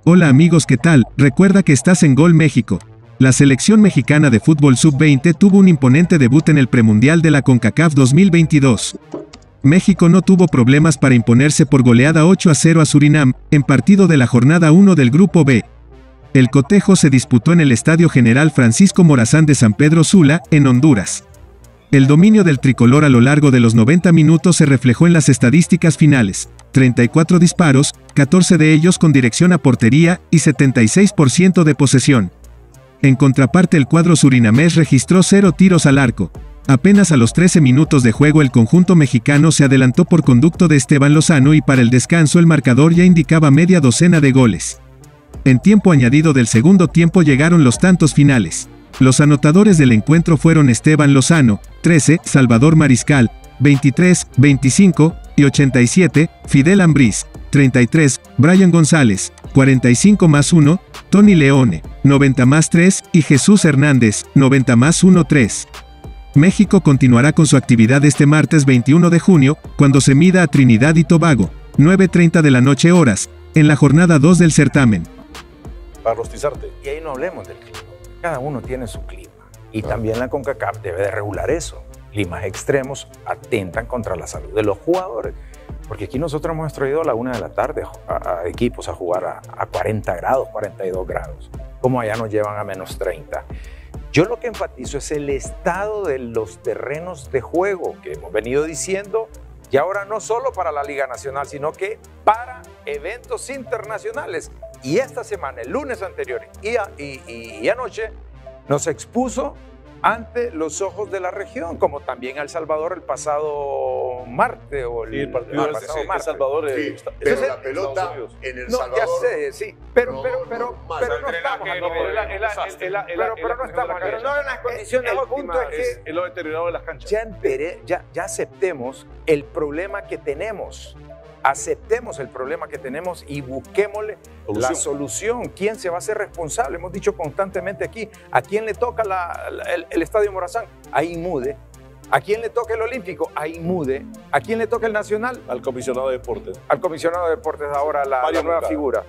Hola amigos, ¿qué tal? Recuerda que estás en Gol México. La selección mexicana de fútbol sub-20 tuvo un imponente debut en el premundial de la CONCACAF 2022. México no tuvo problemas para imponerse por goleada 8-0 a Surinam, en partido de la jornada 1 del Grupo B. El cotejo se disputó en el Estadio General Francisco Morazán de San Pedro Sula, en Honduras. El dominio del tricolor a lo largo de los 90 minutos se reflejó en las estadísticas finales: 34 disparos, 14 de ellos con dirección a portería, y 76% de posesión. En contraparte, el cuadro surinamés registró 0 tiros al arco. Apenas a los 13 minutos de juego el conjunto mexicano se adelantó por conducto de Esteban Lozano y para el descanso el marcador ya indicaba media docena de goles. En tiempo añadido del segundo tiempo llegaron los tantos finales. Los anotadores del encuentro fueron Esteban Lozano, 13, Salvador Mariscal, 23, 25 y 87, Fidel Ambriz, 33, Brian González, 45 más 1, Tony Leone, 90 más 3 y Jesús Hernández, 90 más 1, 3. México continuará con su actividad este martes 21 de junio, cuando se mida a Trinidad y Tobago, 9:30 de la noche horas, en la jornada 2 del certamen. Para rostizarte. Y ahí no hablemos del clima. Cada uno tiene su clima. Y también la CONCACAF debe de regular eso. Climas extremos atentan contra la salud de los jugadores. Porque aquí nosotros hemos traído a la 1 de la tarde a equipos a jugar a 40 grados, 42 grados. Como allá nos llevan a menos 30. Yo lo que enfatizo es el estado de los terrenos de juego que hemos venido diciendo, y ahora no solo para la Liga Nacional, sino que para eventos internacionales. Y esta semana, el lunes anterior y anoche, nos expuso ante los ojos de la región, como también El Salvador el pasado martes o el partido del pasado martes. El Salvador, sí, pero entonces, la pelota en El Salvador. Ya sé, sí, pero no en las condiciones óptimas. Es lo deteriorado de las canchas. Ya aceptemos el problema que tenemos. Aceptemos el problema que tenemos y busquémosle la solución. ¿Quién se va a hacer responsable? Hemos dicho constantemente aquí, ¿a quién le toca el Estadio Morazán? A Inmude. ¿A quién le toca el Olímpico? A Inmude. ¿A quién le toca el Nacional? Al comisionado de deportes. Al comisionado de deportes ahora, la nueva figura.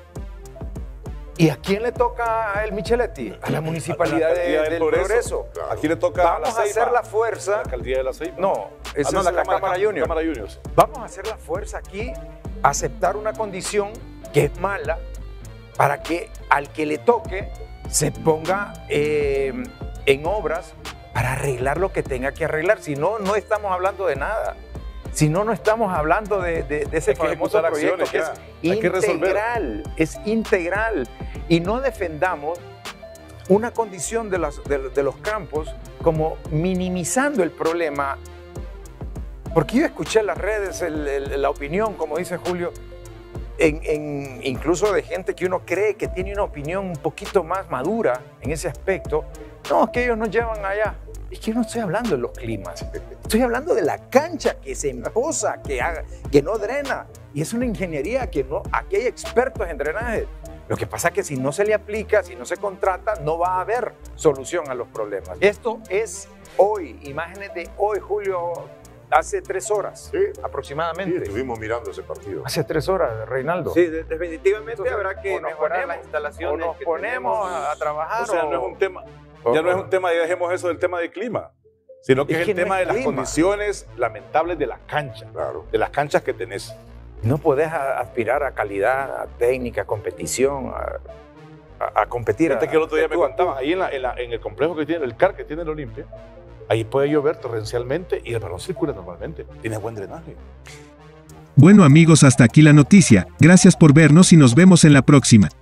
¿Y a quién le toca el Micheletti? A la Municipalidad del Progreso. Claro. ¿A quién le toca Vamos a hacer la fuerza. ¿La alcaldía de La Ceiba? No, esa es la Cámara Juniors. Vamos a hacer la fuerza aquí, aceptar una condición que es mala, para que al que le toque se ponga en obras para arreglar lo que tenga que arreglar. Si no, no estamos hablando de nada. Si no, no estamos hablando de ese famoso proyecto que es integral, es integral. Y no defendamos una condición de los campos como minimizando el problema. Porque yo escuché en las redes la opinión, como dice Julio, incluso de gente que uno cree que tiene una opinión un poquito más madura en ese aspecto. No, es que ellos nos llevan allá. Es que yo no estoy hablando de los climas, estoy hablando de la cancha que se empoza, que no drena. Y es una ingeniería que no, aquí hay expertos en drenaje. Lo que pasa es que si no se le aplica, si no se contrata, no va a haber solución a los problemas. Esto es hoy, imágenes de hoy, Julio, hace 3 horas aproximadamente. Sí, estuvimos mirando ese partido. Hace 3 horas, Reinaldo. Sí, definitivamente. Entonces, habrá que mejorar las instalaciones. O nos ponemos a trabajar. O sea, no es un tema... Ya no es un tema, ya dejemos eso del tema del clima, sino que es el tema de las condiciones lamentables de la cancha, de las canchas que tenés. No podés aspirar a calidad, a técnica, a competición, a competir. Fíjate que el otro día me contaban, ahí en el complejo que tiene, el CAR que tiene el Olimpia, ahí puede llover torrencialmente y el balón circula normalmente, tiene buen drenaje. Bueno amigos, hasta aquí la noticia, gracias por vernos y nos vemos en la próxima.